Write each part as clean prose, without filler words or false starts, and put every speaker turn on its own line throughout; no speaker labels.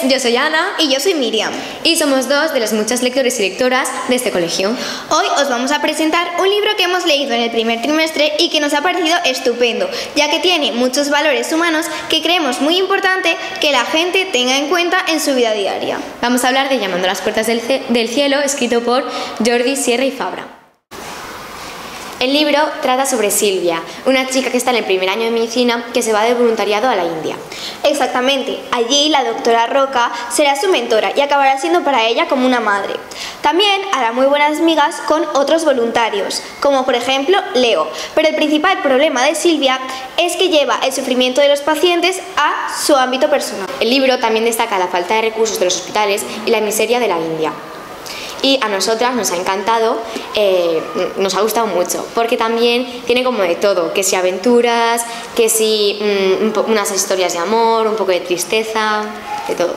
yo soy Ana
y yo soy Miriam
y somos dos de los muchos lectores y lectoras de este colegio.
Hoy os vamos a presentar un libro que hemos leído en el primer trimestre y que nos ha parecido estupendo, ya que tiene muchos valores humanos que creemos muy importante que la gente tenga en cuenta en su vida diaria.
Vamos a hablar de Llamando a las puertas del cielo, escrito por Jordi Sierra y Fabra. El libro trata sobre Silvia, una chica que está en el primer año de medicina que se va de voluntariado a la India.
Exactamente, allí la doctora Roca será su mentora y acabará siendo para ella como una madre. También hará muy buenas migas con otros voluntarios, como por ejemplo Leo, pero el principal problema de Silvia es que lleva el sufrimiento de los pacientes a su ámbito personal.
El libro también destaca la falta de recursos de los hospitales y la miseria de la India. Y a nosotras nos ha encantado, nos ha gustado mucho, porque también tiene como de todo, que si aventuras, que si unas historias de amor, un poco de tristeza, de todo.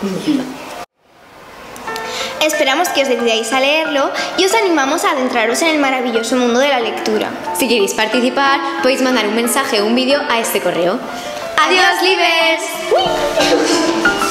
Esperamos que os decidáis a leerlo y os animamos a adentraros en el maravilloso mundo de la lectura.
Si queréis participar, podéis mandar un mensaje o un vídeo a este correo.
¡Adiós, Livers!